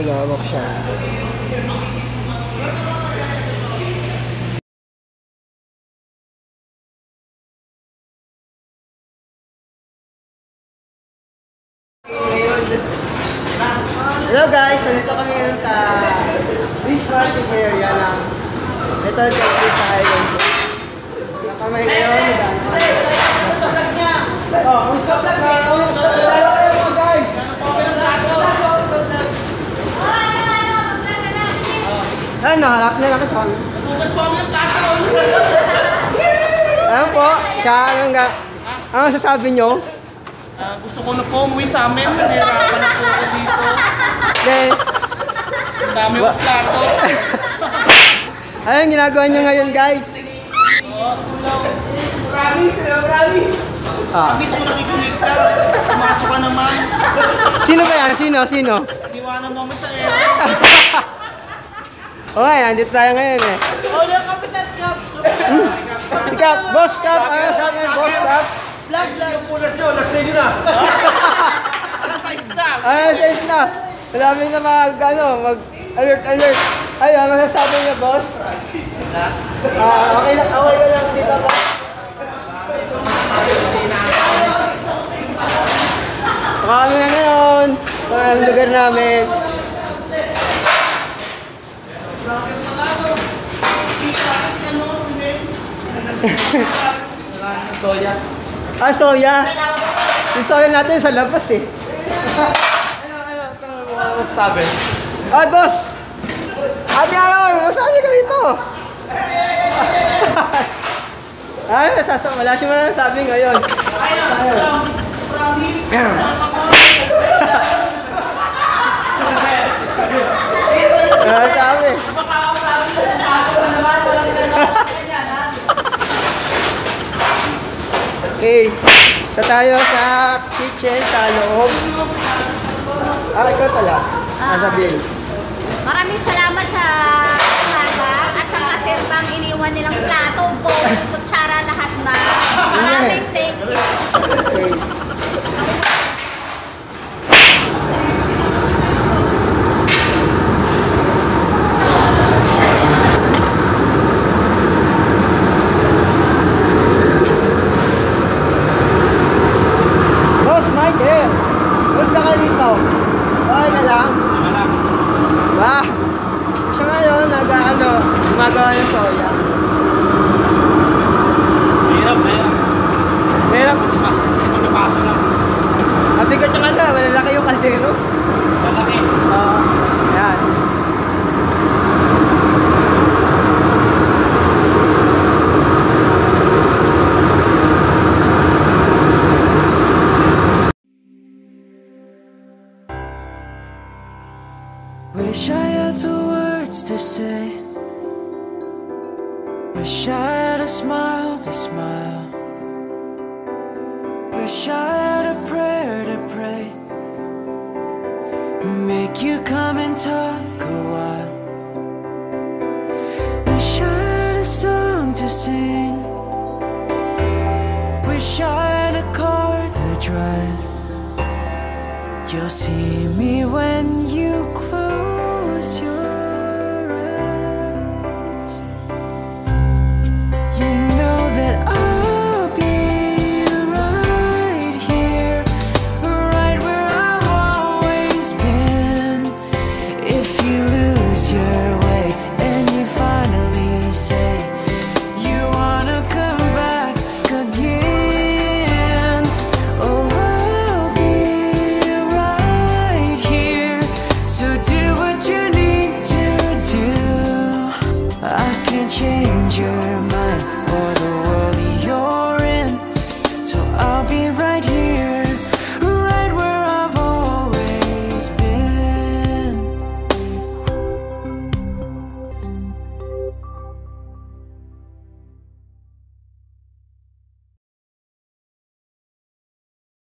Bulawak siya. Hello guys, so dito kami ngayon sa dishwashing area ng Little Cavite sa Island. Kami ngayon. Sa vlog niya! Oh, sa vlog niya! Hello guys! Ano, harap na lang kasi kami. Nagugas pa kami ng plato! Ayan po, siya ano sasabi nyo? Gusto ko na po umuwi sa amin. Nahirapan na po ako dito. Then, Ang dami yung plato. ayun, ginagawa nyo ngayon guys. Promise! Promise mo nakikinig ka. Pumasok ka naman. Sino ba yan? Sino? Iwanan mo sa ere. Okay, nandito tayo ngayon eh. Oh, yung Kapitan Cup! Kap, boss Kap, ano sabi ng boss Kap? Vlog! Yung punas nyo, last day nyo na! Alas 6 na! Ayun, safe na. Marami na mag-alert. Ay, ano sasabi niya, boss? Okay lang, away ka lang dito ba? Kami na ngayon. Ang lugar namin. Soya. Soya. Yung soya natin sa labas eh. Ano sabi? Ay, boss! Ate, masabi ka rito? Ay, wala siya masasabi ngayon. Promise! Sabi. Okay, ito tayo sa kitchen sa loob. Ikaw pala. Sabihin. Maraming salamat sa umaga at sa mga tirbang iniwan nilang plato, bowl, kutsara, lahat na. Maraming thank you. Okay. Boss Michael, gusto ka dito? Okay na lang? Bah! Siya ngayon, gumagawa ng soya. Mahirap. Magpapaso lang. Mabigat yung malalaki yung kaldero. Malaki. Yan. Wish I had the words to say. Wish I had a smile to smile. Wish I had a prayer to pray. Make you come and talk a while. Wish I had a song to sing. Wish I had a car to drive. You'll see me when you close your